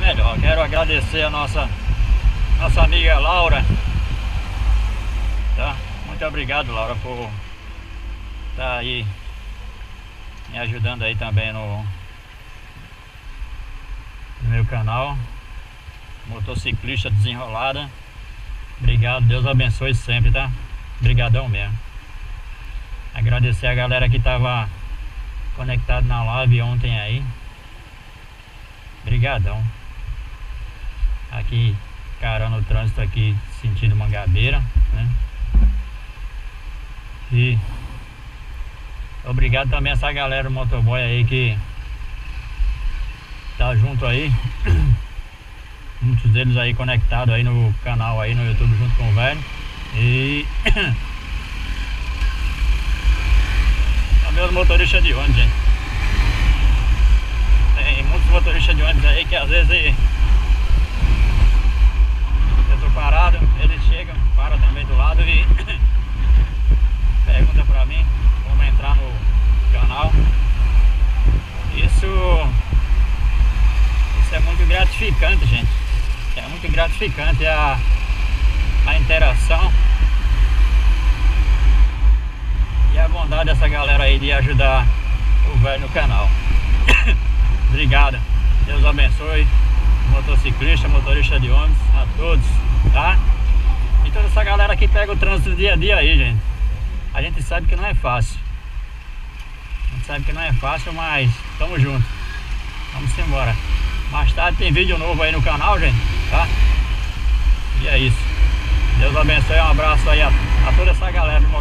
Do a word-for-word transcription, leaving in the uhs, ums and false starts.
melhor. Quero agradecer a nossa nossa amiga Laura, tá? Muito obrigado, Laura, por estar aí me ajudando aí também no, no meu canal Motociclista Desenrolada. Obrigado, Deus abençoe sempre, tá? Obrigadão mesmo. Agradecer a galera que tava conectado na live ontem aí. Obrigadão. Aqui carando o trânsito aqui sentido Mangabeira, né? E obrigado também a essa galera do motoboy aí que tá junto aí. Muitos deles aí conectados aí no canal aí no YouTube junto com o velho. E também os motoristas de ônibus, gente. Tem muitos motoristas de ônibus aí que às vezes eu tô parado, eles chegam, param também do lado e pergunta pra mim como entrar no canal. Isso Isso é muito gratificante, gente. É muito gratificante a, a interação e a bondade dessa galera aí de ajudar o velho no canal. Obrigado, Deus abençoe motociclista, motorista de ônibus, a todos, tá? E toda essa galera que pega o trânsito dia a dia aí, gente. A gente sabe que não é fácil. A gente sabe que não é fácil, mas tamo junto. Vamos embora. Mais tarde tem vídeo novo aí no canal, gente, tá? E é isso. Deus abençoe, um abraço aí a, a toda essa galera do